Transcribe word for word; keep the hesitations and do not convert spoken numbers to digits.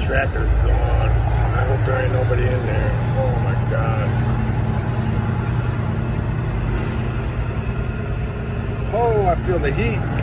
tractor's gone. I hope there ain't nobody in there. Oh my God. Oh, I feel the heat.